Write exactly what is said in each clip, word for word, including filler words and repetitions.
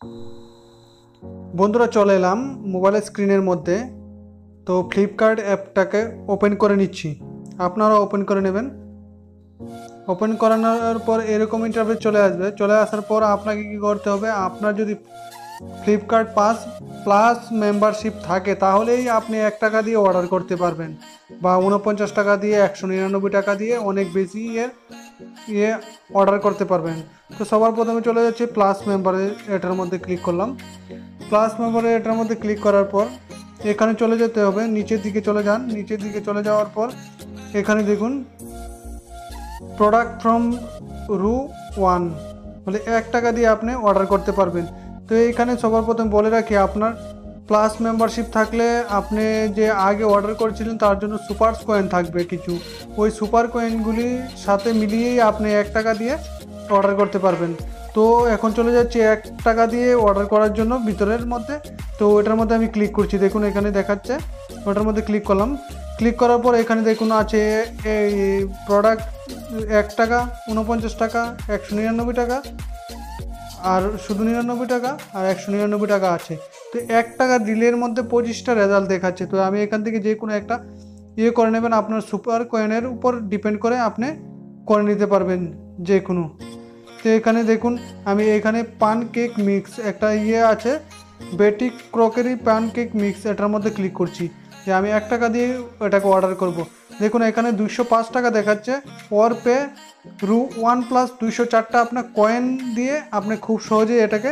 বন্ধুরা চলে এলাম মোবাইলের স্ক্রিনের মধ্যে। তো ফ্লিপকার্ট অ্যাপটাকে ওপেন করে নিচ্ছি, আপনারা ওপেন করে নেবেন। ওপেন করানোর পর এরকম ইন্টারফেস চলে আসবে। চলে আসার পর আপনাকে কি করতে হবে, আপনার যদি ফ্লিপকার্ট পাস প্লাস মেম্বারশিপ থাকে তাহলেই আপনি এক টাকা দিয়ে অর্ডার করতে পারবেন, বা উনপঞ্চাশ টাকা দিয়ে একশো নিরানব্বই টাকা দিয়ে অনেক বেশি এর ইয়ে অর্ডার করতে পারবেন। তো সবার প্রথমে চলে যাচ্ছে প্লাস মেম্বারে, এটার মধ্যে ক্লিক করলাম। প্লাস মেম্বারে এটার মধ্যে ক্লিক করার পর এখানে চলে যেতে হবে, নিচের দিকে চলে যান। নিচের দিকে চলে যাওয়ার পর এখানে দেখুন প্রোডাক্ট ফ্রম রু ওয়ান, বলে এক টাকা দিয়ে আপনি অর্ডার করতে পারবেন। তো এইখানে সবার প্রথম বলে রাখি, আপনার প্লাস মেম্বারশিপ থাকলে আপনি যে আগে অর্ডার করেছিলেন তার জন্য সুপার কয়েন থাকবে কিছু, ওই সুপার কয়েনগুলির সাথে মিলিয়েই আপনি এক টাকা দিয়ে অর্ডার করতে পারবেন। তো এখন চলে যাচ্ছে এক টাকা দিয়ে অর্ডার করার জন্য ভিতরের মধ্যে। তো ওটার মধ্যে আমি ক্লিক করছি, দেখুন এখানে দেখাচ্ছে, ওটার মধ্যে ক্লিক করলাম। ক্লিক করার পর এখানে দেখুন আছে এই প্রোডাক্ট এক টাকা, উনপঞ্চাশ টাকা, একশো নিরানব্বই টাকা, আর শুধু নিরানব্বই টাকা আর একশো নিরানব্বই টাকা আছে। তো এক টাকা ডিলের মধ্যে পঁচিশটা রেজাল্ট দেখাচ্ছে। তো আমি এখান থেকে যে কোনো একটা ইয়ে করে নেবেন, আপনার সুপার কয়েনের উপর ডিপেন্ড করে আপনি করে নিতে পারবেন যে কোনো। তো এখানে দেখুন আমি এখানে পান কেক মিক্স একটা ইয়ে আছে, বেটিক ক্রকারি পান কেক মিক্স, এটার মধ্যে ক্লিক করছি যে আমি এক টাকা দিয়ে এটাকে অর্ডার করব। দেখুন এখানে দুইশো পাঁচ টাকা দেখাচ্ছে, পর পে রু ওয়ান প্লাস দুইশো চারটা আপনার কয়েন দিয়ে আপনি খুব সহজে এটাকে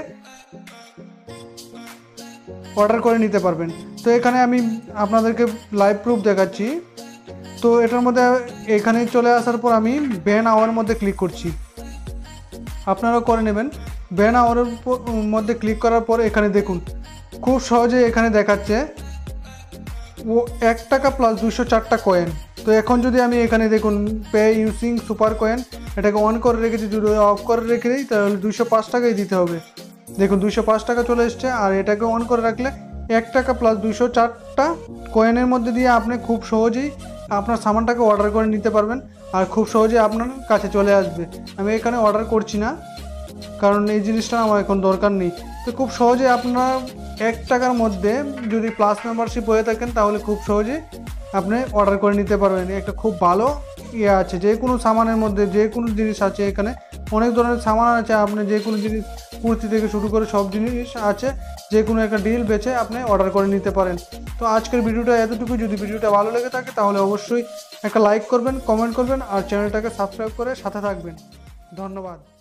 অর্ডার করে নিতে পারবেন। তো এখানে আমি আপনাদেরকে লাইভ প্রুফ দেখাচ্ছি। তো এটার মধ্যে এখানে চলে আসার পর আমি ব্যান আওয়ার মধ্যে ক্লিক করছি, আপনারাও করে নেবেন। ব্যান আওয়ারের মধ্যে ক্লিক করার পর এখানে দেখুন খুব সহজে এখানে দেখাচ্ছে ও এক টাকা প্লাস দুশো চারটা কয়েন। তো এখন যদি আমি এখানে দেখুন পে ইউজিং সুপার কয়েন, এটাকে অন করে রেখেছি, যদি অফ করে রেখে দিই তাহলে দুশো পাঁচ টাকাই দিতে হবে। দেখুন দুশো পাঁচ টাকা চলে এসছে। আর এটাকে অন করে রাখলে এক টাকা প্লাস দুশো চারটা কয়েনের মধ্যে দিয়ে আপনি খুব সহজেই আপনার সামানটাকে অর্ডার করে নিতে পারবেন, আর খুব সহজে আপনার কাছে চলে আসবে। আমি এখানে অর্ডার করছি না, কারণ এই জিনিসটা আমার এখন দরকার নেই। তো খুব সহজে আপনার এক টাকার মধ্যে যদি প্লাস মেম্বারশিপ হয়ে থাকেন তাহলে খুব সহজে আপনি অর্ডার করে নিতে পারবেন। একটা খুব ভালো ইয়ে আছে, যে কোনো সামানের মধ্যে যে কোনো জিনিস আছে, এখানে অনেক ধরনের সামান আছে, আপনি যে কোনো জিনিস কুর্তি থেকে শুরু করে সব জিনিস আছে, যে কোনো একটা ডিল বেছে আপনি অর্ডার করে নিতে পারেন। তো আজকের ভিডিওটা এতটুকু। যদি ভিডিওটা ভালো লেগে থাকে তাহলে অবশ্যই একটা লাইক করবেন, কমেন্ট করবেন, আর চ্যানেলটাকে সাবস্ক্রাইব করে সাথে থাকবেন। ধন্যবাদ।